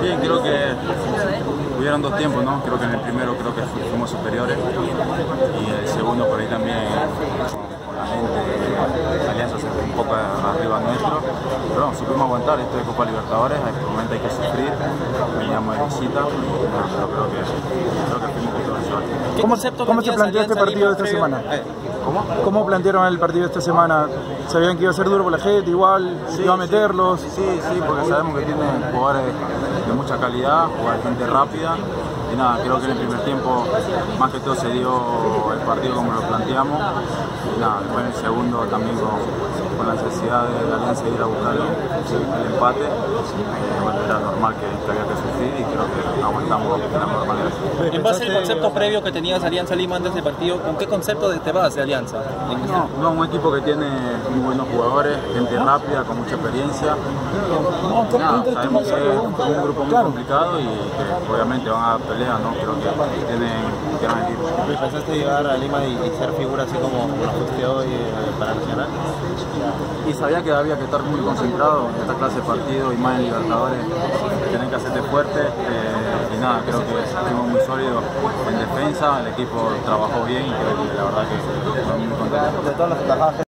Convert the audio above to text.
Bien, creo que hubieron dos tiempos, ¿no? Creo que en el primero creo que fuimos superiores y en el segundo por ahí también con la gente de Alianza se fue un poco arriba nuestro, pero no, supimos aguantar. Esto de Copa Libertadores, en este momento hay que sufrir, veníamos de visita, pero creo que fuimos con todo el suerte. ¿Cómo se planteó este partido de esta semana? ¿Cómo plantearon el partido de esta semana? ¿Sabían que iba a ser duro por la gente, igual, iba a meterlos? Sí, porque sabemos que tienen jugadores de mucha calidad, jugadores gente rápida. Y nada, creo que en el primer tiempo más que todo se dio el partido como lo planteamos. Y nada, después en el segundo también con la necesidad de la Alianza de ir a buscar el empate. Bueno, era normal que había que sufrir y creo que aguantamos de la mejor manera. En base al concepto previo que tenías Alianza Lima antes del partido, ¿con qué concepto te vas de Alianza? No, un equipo que tiene muy buenos jugadores, gente rápida, con mucha experiencia. Nada, sabemos que es un grupo muy complicado y que obviamente van a pelear. ¿No? Creo que tienen gran equipo. ¿Pensaste llegar a Lima y ser figura así como lo fuiste hoy para Nacional? Y sabía que había que estar muy concentrado en esta clase de partido y más en Libertadores, tienen que hacerte fuerte. Y nada, creo que estuvimos muy sólidos en defensa, el equipo trabajó bien y creo que la verdad que estoy muy contento.